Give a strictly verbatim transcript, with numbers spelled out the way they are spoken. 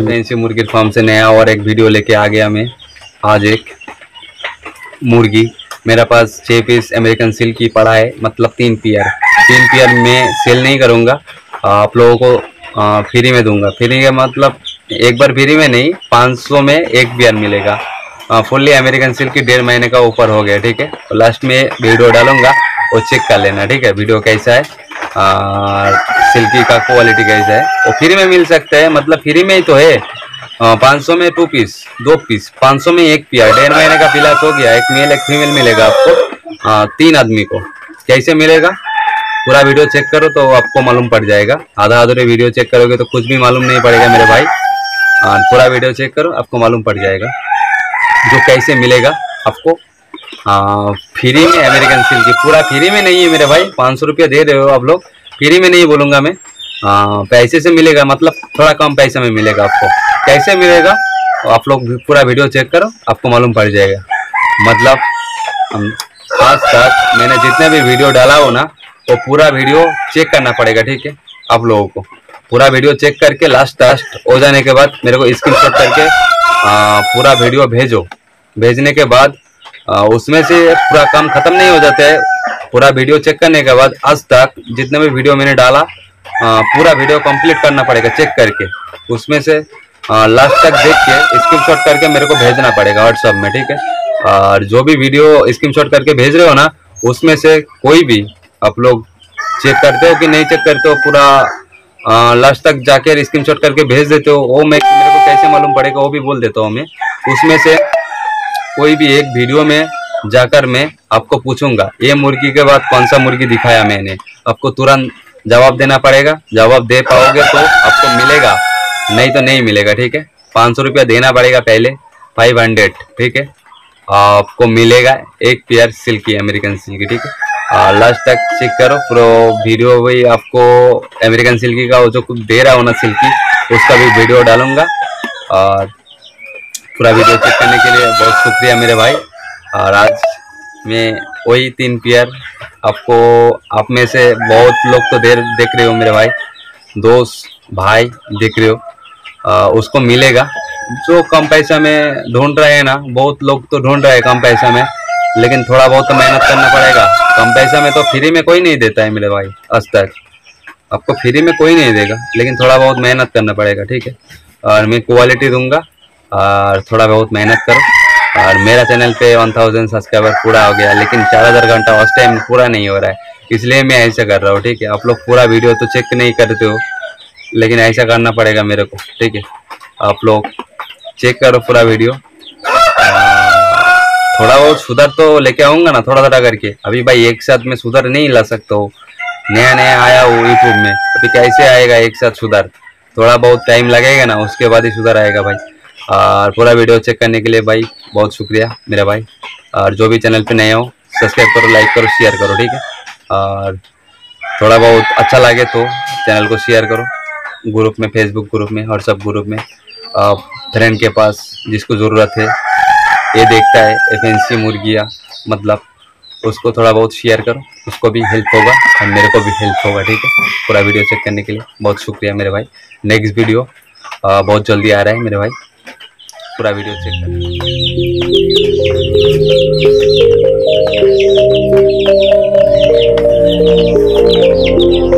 Fancy मुर्गी farm से नया और एक वीडियो लेके आ गया मैं। आज एक मुर्गी मेरे पास छः पीस अमेरिकन सिल्क की पड़ा है, मतलब तीन पेयर तीन पेयर में सेल नहीं करूँगा, आप लोगों को फ्री में दूंगा। फ्री का मतलब एक बार फ्री में नहीं, पाँच सौ में एक पेयर मिलेगा। फुल्ली अमेरिकन सिल्क की डेढ़ महीने का ऊपर हो गया, ठीक है। तो लास्ट में वीडियो डालूंगा, वो चेक कर लेना, ठीक है। वीडियो कैसा है, सिल्की का क्वालिटी कैसा है, वो फ्री में मिल सकता है, मतलब फ्री में ही तो है। पाँच सौ में टू पीस दो पीस पाँच सौ में एक पेयर, डेढ़ महीने का पिलास हो गया। एक मेल एक फीमेल मिलेगा आपको, आ, तीन आदमी को। कैसे मिलेगा पूरा वीडियो चेक करो तो आपको मालूम पड़ जाएगा। आधा अधूरे वीडियो चेक करोगे तो कुछ भी मालूम नहीं पड़ेगा मेरे भाई। आ, पूरा वीडियो चेक करो, आपको मालूम पड़ जाएगा जो कैसे मिलेगा आपको। फ्री में अमेरिकन सिल्क, पूरा फ्री में नहीं है मेरे भाई, पाँच सौ रुपया दे रहे हो आप लोग। फ्री में नहीं बोलूँगा मैं, आ, पैसे से मिलेगा, मतलब थोड़ा कम पैसे में मिलेगा आपको। कैसे मिलेगा आप लोग पूरा वीडियो चेक करो, आपको मालूम पड़ जाएगा। मतलब आज तक मैंने जितने भी वीडियो डाला हो ना, वो पूरा वीडियो चेक करना पड़ेगा, ठीक है। आप लोगों को पूरा वीडियो चेक करके लास्ट लास्ट हो जाने के बाद मेरे को स्क्रीनशॉट करके आ, पूरा वीडियो भेजो। भेजने के बाद आ, उसमें से पूरा काम खत्म नहीं हो जाता है। पूरा वीडियो चेक करने के बाद आज तक जितने भी वीडियो मैंने डाला, आ, पूरा वीडियो कंप्लीट करना पड़ेगा चेक करके। उसमें से लास्ट तक देख के स्क्रीनशॉट करके मेरे को भेजना पड़ेगा व्हाट्सएप में, ठीक है। और जो भी वीडियो स्क्रीनशॉट करके भेज रहे हो ना, उसमें से कोई भी आप लोग चेक करते हो कि नहीं चेक करते हो, पूरा लास्ट तक जाके स्क्रीनशॉट करके भेज देते हो, वो मैं मेरे को कैसे मालूम पड़ेगा वो भी बोल देता हूँ मैं। उसमें से कोई भी एक वीडियो में जाकर मैं आपको पूछूंगा ये मुर्गी के बाद कौन सा मुर्गी दिखाया मैंने, आपको तुरंत जवाब देना पड़ेगा। जवाब दे पाओगे तो आपको मिलेगा, नहीं तो नहीं मिलेगा, ठीक है। पाँच सौ रुपया देना पड़ेगा पहले, फाइव हंड्रेड, ठीक है। आपको मिलेगा एक पेयर सिल्की अमेरिकन सिल्की, ठीक है। लास्ट तक चेक करो पूरा वीडियो। वही आपको अमेरिकन सिल्की का वो जो कुछ दे रहा हो ना सिल्की, उसका भी वीडियो डालूंगा। और पूरा वीडियो चेक करने के लिए बहुत शुक्रिया मेरे भाई। और आज मैं वही तीन पेयर आपको, आप में से बहुत लोग तो देर देख रहे हो मेरे भाई, दोस्त भाई देख रहे हो, आ, उसको मिलेगा। जो कम पैसा में ढूंढ रहे हैं ना, बहुत लोग तो ढूंढ रहे हैं कम पैसा में, लेकिन थोड़ा बहुत तो मेहनत करना पड़ेगा। कम पैसा में तो फ्री में कोई नहीं देता है मेरे भाई, आज तक आपको फ्री में कोई नहीं देगा, लेकिन थोड़ा बहुत मेहनत करना पड़ेगा, ठीक है। और मैं क्वालिटी दूंगा और थोड़ा बहुत मेहनत करो। और मेरा चैनल पे वन थाउजेंड सब्सक्राइबर पूरा हो गया, लेकिन चार हज़ार घंटा उस टाइम पूरा नहीं हो रहा है, इसलिए मैं ऐसा कर रहा हूँ, ठीक है। आप लोग पूरा वीडियो तो चेक नहीं करते हो, लेकिन ऐसा करना पड़ेगा मेरे को, ठीक है। आप लोग चेक करो पूरा वीडियो। थोड़ा बहुत सुधार तो लेके आऊँगा ना, थोड़ा थोड़ा करके। अभी भाई एक साथ में सुधार नहीं ला सकता हूँ, नया नया आया हूँ यूट्यूब में, अभी कैसे आएगा एक साथ सुधार। थोड़ा बहुत टाइम लगेगा ना, उसके बाद ही सुधार आएगा भाई। और पूरा वीडियो चेक करने के लिए भाई बहुत शुक्रिया मेरा भाई। और जो भी चैनल पे नए हो सब्सक्राइब करो, लाइक करो, शेयर करो, ठीक है। और थोड़ा बहुत अच्छा लगे तो चैनल को शेयर करो, ग्रुप में, फेसबुक ग्रुप में, व्हाट्सएप ग्रुप में, फ्रेंड के पास जिसको ज़रूरत है, ये देखता है फैंसी मुर्गियाँ, मतलब उसको थोड़ा बहुत शेयर करो, उसको भी हेल्प होगा और मेरे को भी हेल्प होगा, ठीक है। पूरा वीडियो चेक करने के लिए बहुत शुक्रिया मेरे भाई। नेक्स्ट वीडियो बहुत जल्दी आ रहा है मेरे भाई, पूरा वीडियो चेक करें।